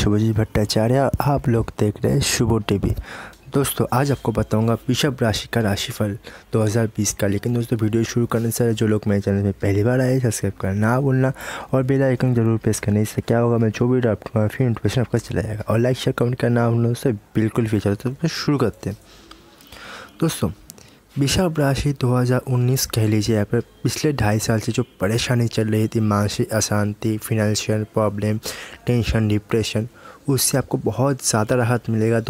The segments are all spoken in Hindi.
शुभजीत भट्टाचार्य। आप लोग देख रहे हैं शुभो टीवी। दोस्तों आज आपको बताऊंगा वृषभ राशि का राशिफल 2020 का। लेकिन दोस्तों वीडियो शुरू करने से जो लोग मेरे चैनल में पहली बार आए सब्सक्राइब करना ना भूलना और बेल आइकन जरूर प्रेस करना। इससे क्या होगा, मैं जो वीडियो आपको फिर इन्फॉर्मेशन आपका चला जाएगा। और लाइक शेयर कमेंट करना ना भूलना, उससे बिल्कुल फीचर। तो शुरू करते हैं दोस्तों। वृषभ राशि 2019 कह लीजिए, यहाँ पर पिछले 2.5 साल से जो परेशानी चल रही थी, मानसिक अशांति, फिनेंशियल प्रॉब्लम, टेंशन, डिप्रेशन, उससे आपको बहुत ज़्यादा राहत मिलेगा।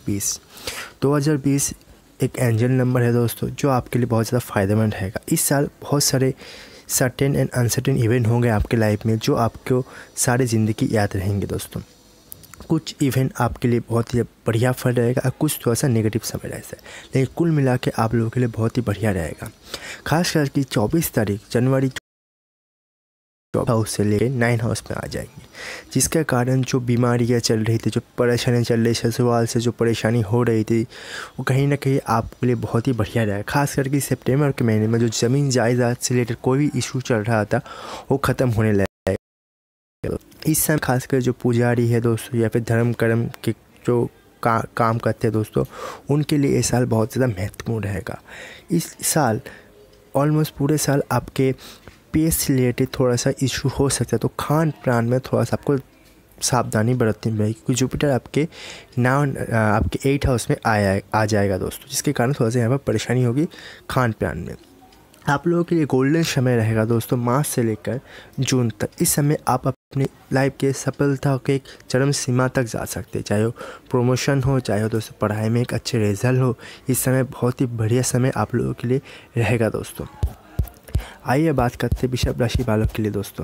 2020 एक एंजल नंबर है दोस्तों, जो आपके लिए बहुत ज़्यादा फ़ायदेमंद रहेगा। इस साल बहुत सारे सर्टेन एंड अनसर्टेन इवेंट होंगे आपके लाइफ में, जो आपको सारी ज़िंदगी याद रहेंगे दोस्तों। कुछ इवेंट आपके लिए बहुत ही बढ़िया फल रहेगा और कुछ थोड़ा सा नेगेटिव समय रहेगा, लेकिन कुल मिला के आप लोगों के लिए बहुत ही बढ़िया रहेगा। खास करके 24 तारीख जनवरी हाउस से लेकर 9 हाउस में आ जाएंगे, जिसके कारण जो बीमारियाँ चल रही थी, जो परेशानियाँ चल रही, ससुराल से जो परेशानी हो रही थी, वो कहीं ना कहीं आपके लिए बहुत ही बढ़िया रहेगा। खास करके सितंबर के महीने में जो ज़मीन जायदाद से रिलेटेड कोई भी इशू चल रहा था, वो ख़त्म होने लगेगा। इस समय खासकर जो पुजारी है दोस्तों, या फिर धर्म कर्म के जो काम करते हैं दोस्तों, उनके लिए ये साल बहुत ज़्यादा महत्वपूर्ण रहेगा। इस साल ऑलमोस्ट पूरे साल आपके पेट से रिलेटेड थोड़ा सा इशू हो सकता है, तो खान पान में थोड़ा सा आपको सावधानी बरतनी पड़ेगी, क्योंकि जुपिटर आपके 8 हाउस में आ जाएगा दोस्तों, जिसके कारण थोड़ा सा यहाँ पर परेशानी होगी खान पान में। आप लोगों के लिए गोल्डन समय रहेगा दोस्तों, मार्च से लेकर जून तक। इस समय आप अपनी लाइफ के सफलता के एक चरम सीमा तक जा सकते हैं, चाहे वो प्रमोशन हो, चाहे हो दोस्तों पढ़ाई में एक अच्छे रिजल्ट हो। इस समय बहुत ही बढ़िया समय आप लोगों के लिए रहेगा दोस्तों। आइए बात करते हैं वृषभ राशि वालों के लिए दोस्तों।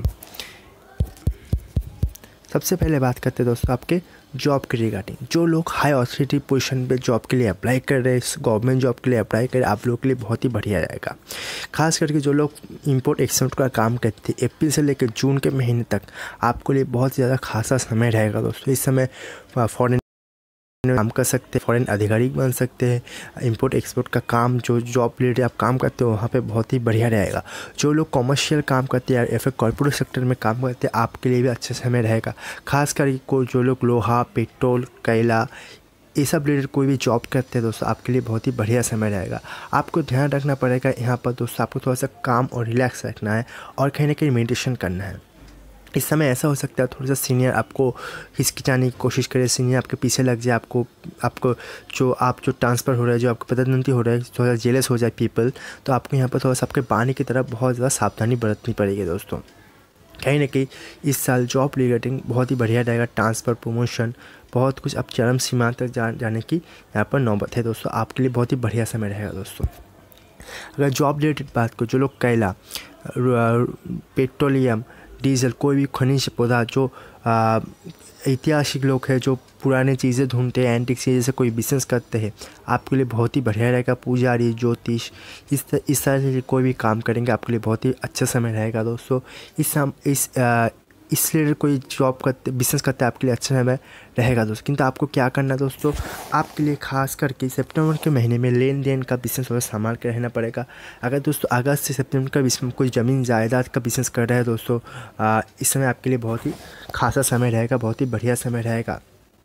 सबसे पहले बात करते हैं दोस्तों आपके जॉब के रिगार्डिंग। जो लोग हाई ऑथोरिटी पोजीशन पे जॉब के लिए अप्लाई कर रहे हैं, गवर्नमेंट जॉब के लिए अप्लाई कर रहे हैं, आप लोगों के लिए बहुत ही बढ़िया रहेगा। खास करके जो लोग इंपोर्ट एक्सपोर्ट का काम करते हैं, अप्रैल से लेकर जून के महीने तक आपके लिए बहुत ज़्यादा खासा समय रहेगा दोस्तों। इस समय फॉरेन काम कर सकते हैं, फॉरेन अधिकारी बन सकते हैं। इंपोर्ट एक्सपोर्ट का काम जो जॉब रिलेटेड आप काम करते हो, वहाँ पे बहुत ही बढ़िया रहेगा। जो लोग कॉमर्शियल काम करते हैं या फिर कॉर्पोरेट सेक्टर में काम करते हैं, आपके लिए भी अच्छा समय रहेगा। खास करके जो लोग लोहा, पेट्रोल, कोयला, ये सब रिलेटेड कोई भी जॉब करते हैं दोस्तों, आपके लिए बहुत ही बढ़िया समय रहेगा। आपको ध्यान रखना पड़ेगा यहाँ पर दोस्तों, आपको थोड़ा सा काम और रिलैक्स रखना है और कहीं ना कहीं मेडिटेशन करना है। इस समय ऐसा हो सकता है थोड़ा सा सीनियर आपको हिचकिचाने की कोशिश करे, सीनियर आपके पीछे लग जाए, आपको जो ट्रांसफ़र हो रहा है, जो आपको पदोन्नति हो रहा है, थोड़ा सा जेलस हो जाए पीपल, तो आपको यहाँ पर थोड़ा सा आपके बानी की तरफ बहुत ज़्यादा सावधानी बरतनी पड़ेगी दोस्तों। कहीं ना कहीं इस साल जॉब रिलेटिंग बहुत ही बढ़िया रहेगा। ट्रांसफ़र, प्रमोशन, बहुत कुछ अब चरम सीमा तक जाने की यहाँ पर नौबत है दोस्तों। आपके लिए बहुत ही बढ़िया समय रहेगा दोस्तों। अगर जॉब रिलेटेड बात को, जो लोग कोयला, पेट्रोलियम, डीजल, कोई भी खनिज पौधा, जो ऐतिहासिक लोग हैं, जो पुराने चीज़ें ढूंढते हैं, एंटिक चीज़ें से कोई बिजनेस करते हैं, आपके लिए बहुत ही बढ़िया रहेगा। पुजारी, ज्योतिष, इस तरह से कोई भी काम करेंगे, आपके लिए बहुत ही अच्छा समय रहेगा दोस्तों। इसलिए कोई जॉब करते, बिजनेस करते हैं, आपके लिए अच्छा समय रहेगा दोस्तों। किंतु आपको क्या करना है दोस्तों, आपके लिए खास करके सितंबर के महीने में लेन देन का बिजनेस थोड़ा संभाल के रहना पड़ेगा। अगर दोस्तों अगस्त से सितंबर का बिजनेस, कोई ज़मीन जायदाद का बिजनेस कर रहे हैं दोस्तों, इस समय आपके लिए बहुत ही खासा समय रहेगा, बहुत ही बढ़िया समय रहेगा।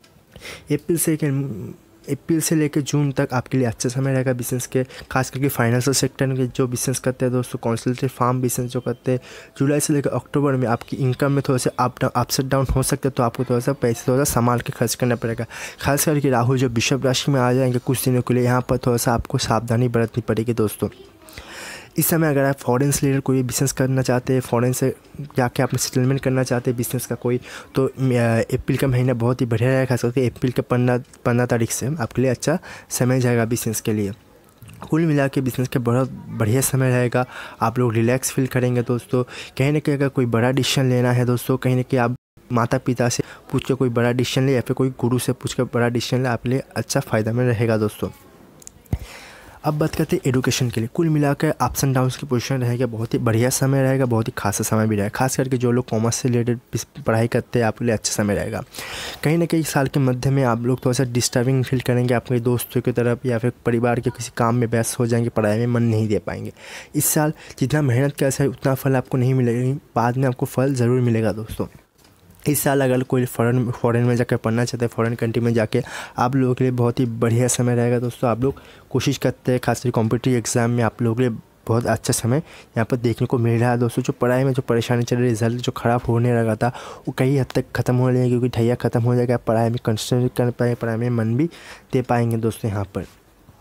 अप्रैल से लेकर जून तक आपके लिए अच्छा समय रहेगा बिजनेस के। खास करके फाइनेंशियल सेक्टर के जो बिजनेस करते हैं दोस्तों, कंसल्टेंट फार्म बिजनेस जो करते हैं, जुलाई से लेकर अक्टूबर में आपकी इनकम में थोड़ा सा अप्स एंड डाउन हो सकते हैं, तो आपको थोड़ा सा पैसे थोड़ा सा संभाल के खर्च करना पड़ेगा। खास करके राहु जो वृषभ राशि में आ जाएंगे कुछ दिनों के लिए, यहाँ पर थोड़ा सा आपको सावधानी बरतनी पड़ेगी दोस्तों। इस समय अगर आप फॉरेन से रिलेटेड कोई बिज़नेस करना चाहते हैं, फॉरेन से जाके आपने सेटलमेंट करना चाहते हैं बिज़नेस का कोई, तो अप्रैल का महीना बहुत ही बढ़िया रहेगा। खास करके अप्रैल के 15 तारीख से आपके लिए अच्छा समय जाएगा बिज़नेस के लिए। कुल मिला के बिज़नेस के बहुत बढ़िया समय रहेगा। आप लोग रिलैक्स फील करेंगे दोस्तों। कहीं ना कहीं अगर कोई बड़ा डिसीजन लेना है दोस्तों, कहीं ना कहीं आप माता पिता से पूछ के कोई बड़ा डिसीजन ले, या फिर कोई गुरु से पूछ कर बड़ा डिसीजन ले, आपके लिए अच्छा फ़ायदा में रहेगा दोस्तों। अब बात करते हैं एजुकेशन के लिए। कुल मिलाकर अप्स एंड डाउन्स की पोजीशन रहेगा, बहुत ही बढ़िया समय रहेगा, बहुत ही खासा समय भी रहेगा। खास करके जो लोग कॉमर्स से रिलेटेड पढ़ाई करते हैं, आपके लिए अच्छा समय रहेगा। कहीं ना कहीं साल के मध्य में आप लोग थोड़ा सा डिस्टर्बिंग फील करेंगे, अपने दोस्तों की तरफ या फिर परिवार के किसी काम में व्यस्त हो जाएंगे, पढ़ाई में मन नहीं दे पाएंगे। इस साल जितना मेहनत कर सके उतना फल आपको नहीं मिलेगा, बाद में आपको फल ज़रूर मिलेगा दोस्तों। इस साल अगर कोई फ़ॉरेन में जाकर पढ़ना चाहते हैं, फ़ॉरेन कंट्री में जाके, आप लोगों के लिए बहुत ही बढ़िया समय रहेगा दोस्तों। आप लोग कोशिश करते हैं, खासकर कॉम्पिटिटिव एग्ज़ाम में आप लोगों के लिए बहुत अच्छा समय यहाँ पर देखने को मिल रहा है दोस्तों। जो पढ़ाई में जो परेशानी चल रही, रिजल्ट जो ख़राब होने लगा था, वो कई हद तक ख़त्म होने लगेगा, क्योंकि ढैया ख़त्म हो जाएगा। पढ़ाई में कंसंट्रेट कर पाएंगे, पढ़ाई में मन भी दे पाएंगे दोस्तों। यहाँ पर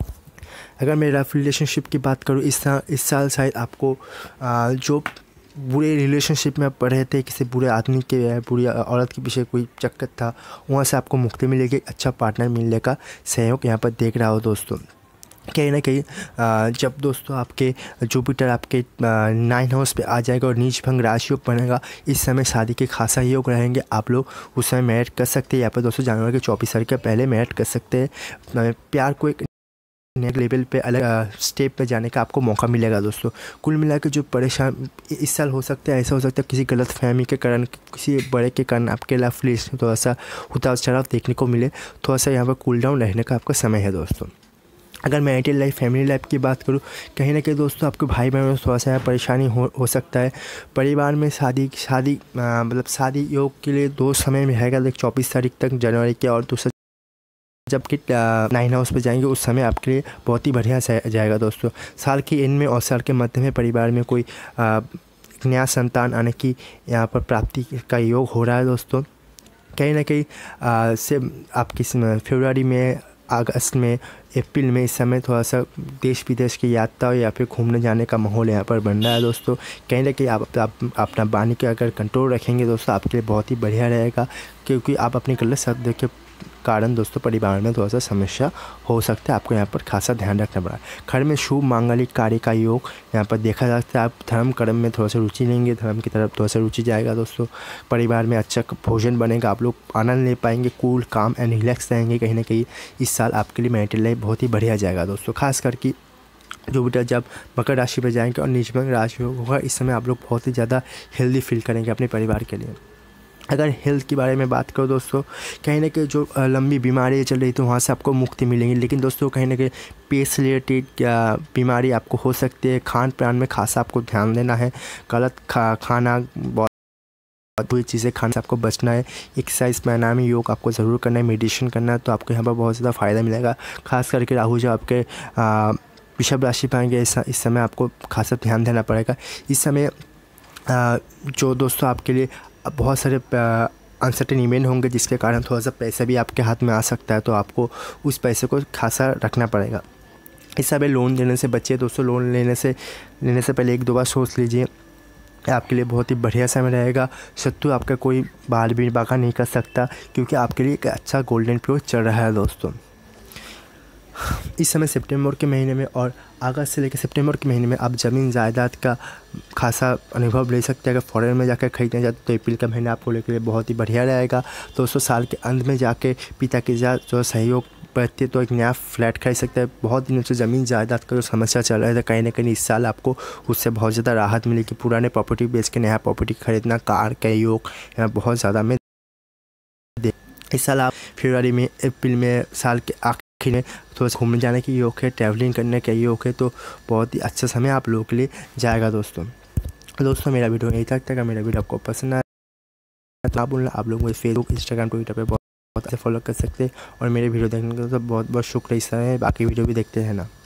अगर मैं रफ रिलेशनशिप की बात करूँ, इस साल शायद आपको जो बुरे रिलेशनशिप में आप पढ़े थे, किसी बुरे आदमी के, बुरी औरत के पीछे कोई चक्कर था, वहाँ से आपको मुक्ति मिलेगी, अच्छा पार्टनर मिलने का सहयोग यहाँ पर देख रहा हो दोस्तों। कहीं ना कहीं जब दोस्तों आपके जुपिटर आपके 9 हाउस पे आ जाएगा और नीच भंग राजयोग बनेगा, इस समय शादी के खासा योग रहेंगे। आप लोग उस समय मैरिज कर सकते हैं। यहाँ पर दोस्तों जनवरी के 24 तारीख के पहले मैरिज कर सकते हैं। प्यार को एक नेक्स्ट लेवल पे, अलग स्टेप पे जाने का आपको मौका मिलेगा दोस्तों। कुल मिला के जो परेशान इस साल हो सकता है, ऐसा हो सकता है किसी गलत फहमी के कारण, किसी बड़े के कारण आपके लाइफ रिलेशन थोड़ा सा उतार चढ़ाव देखने को मिले, थोड़ा सा यहाँ पर कूल डाउन रहने का आपका समय है दोस्तों। अगर मैरिटल लाइफ, फैमिली लाइफ की बात करूँ, कहीं ना कहीं दोस्तों आपके भाई बहनों में थोड़ा सा परेशानी हो सकता है। परिवार में मतलब शादी योग के लिए 2 समय में रहेगा, 24 तारीख तक जनवरी के, और दूसरा जबकि 9 हाउस पे जाएंगे, उस समय आपके लिए बहुत ही बढ़िया जाएगा दोस्तों। साल के एंड में और साल के मध्य में परिवार में कोई नया संतान आने की यहाँ पर प्राप्ति का योग हो रहा है दोस्तों। कहीं ना कहीं से आपकी फरवरी में, अगस्त में, अप्रैल में, इस समय थोड़ा सा देश विदेश की यात्रा या फिर घूमने जाने का माहौल यहाँ पर बन रहा है दोस्तों। कहीं ना कहीं आप अपना वाणी के अगर कंट्रोल रखेंगे दोस्तों, आपके लिए बहुत ही बढ़िया रहेगा, क्योंकि आप अपने गलत शब्द के कारण दोस्तों परिवार में थोड़ा सा समस्या हो सकता है। आपको यहाँ पर खासा ध्यान रखना पड़ा। घर में शुभ मांगलिक कार्य का योग यहाँ पर देखा जा सकता है। आप धर्म कर्म में थोड़ा सा रुचि लेंगे, धर्म की तरफ थोड़ा सा रुचि जाएगा दोस्तों। परिवार में अच्छा भोजन बनेगा, आप लोग आनंद ले पाएंगे, कूल काम एंड रिलैक्स रहेंगे। कहीं ना कहीं इस साल आपके लिए मैरिटल लाइफ बहुत ही बढ़िया जाएगा दोस्तों। खास करके जुपिटर जब मकर राशि पर जाएंगे और नीच भंग राशि होगा, इस समय आप लोग बहुत ही ज़्यादा हेल्दी फील करेंगे अपने परिवार के लिए। अगर हेल्थ के बारे में बात करो दोस्तों, कहीं ना कहीं जो लंबी बीमारी चल रही थी, वहाँ से आपको मुक्ति मिलेगी। लेकिन दोस्तों कहीं ना कहीं पेट से रिलेटेड बीमारी आपको हो सकती है। खान पान में खासा आपको ध्यान देना है, गलत खाना, बहुत बुरी चीज़ें खाने से आपको बचना है। एक्सरसाइज, प्राणायाम, योग आपको ज़रूर करना है, मेडिटेशन करना है, तो आपको यहाँ पर बहुत ज़्यादा फ़ायदा मिलेगा। खास करके राहु जो आपके वृषभ राशि पर आएंगे, इस समय आपको खासा ध्यान देना पड़ेगा। इस समय जो दोस्तों आपके लिए बहुत सारे अनसर्टेन इवेंट होंगे, जिसके कारण थोड़ा सा पैसा भी आपके हाथ में आ सकता है, तो आपको उस पैसे को खासा रखना पड़ेगा। इस समय लोन लेने से बचिए दोस्तों। लोन लेने से पहले 1-2 बार सोच लीजिए। आपके लिए बहुत ही बढ़िया समय रहेगा। शत्रु आपका कोई बाल भी बाका नहीं कर सकता, क्योंकि आपके लिए एक अच्छा गोल्डन पीरियड चल रहा है दोस्तों। इस समय सितंबर के महीने में और अगस्त से लेकर सितंबर के महीने में आप ज़मीन जायदाद का खासा अनुभव ले सकते हैं। अगर फॉरेन में जाकर खरीदना चाहते तो अप्रैल का महीना आपको लेकर बहुत ही बढ़िया रहेगा दोस्तों। साल के अंत में जाके पिता के साथ जो सहयोग बढ़ती है तो एक नया फ्लैट खरीद सकते हैं। बहुत दिनों से ज़मीन जायदाद का जो समस्या चल रहा था, कहीं ना कहीं इस साल आपको उससे बहुत ज़्यादा राहत मिलेगी। पुराने प्रॉपर्टी बेच के नया प्रॉपर्टी खरीदना, कार का योग बहुत ज़्यादा में इस साल आप फरवरी में, अप्रैल में, साल के आखिर में थोड़ा सा घूमने जाने की योग है, ट्रैवलिंग करने का योग है, तो बहुत ही अच्छा समय आप लोगों के लिए जाएगा दोस्तों। मेरा वीडियो यही तक था। मेरा वीडियो आपको पसंद आया ना भूलना, आप लोग मुझे फेसबुक, इंस्टाग्राम, ट्विटर पे बहुत अच्छे फॉलो कर सकते हैं। और मेरे वीडियो देखने के लिए बहुत बहुत शुक्रिया। बाकी वीडियो भी देखते हैं ना।